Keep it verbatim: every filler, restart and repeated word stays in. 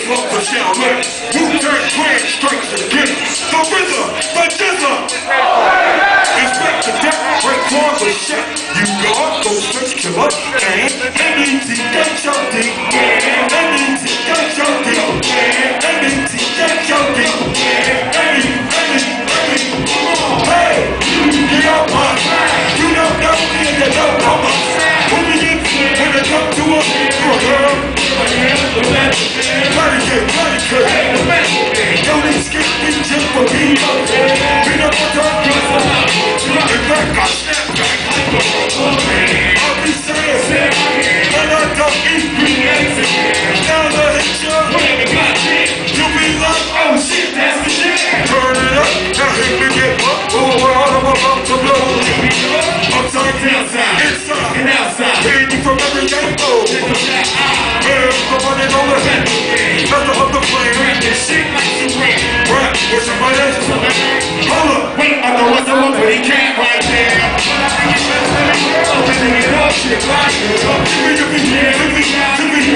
love to shout like Wu-Tang Clan straight to the beginning. The rhythm, the jizzle. Expect to death, break claws and shit. You guard, go straight to us. And M E T, get your D. M E T, get your D. M E T, get your D. M E T, M E T, M E T. Hey, get out my mind. You don't know me and you don't know us. Who we get when they come to us? You're a girl. Bloody kid, bloody kid. Don't need skip me just for people. We don't want to talk. In fact, I snap back. I'll be saying, and I don't eat green. Now the hit you. You'll be like, oh shit, that's the shit. Turn it up, now hit me get up. Oh, I'm about to blow. Upside, downside, inside, and outside. Hear you from every angle.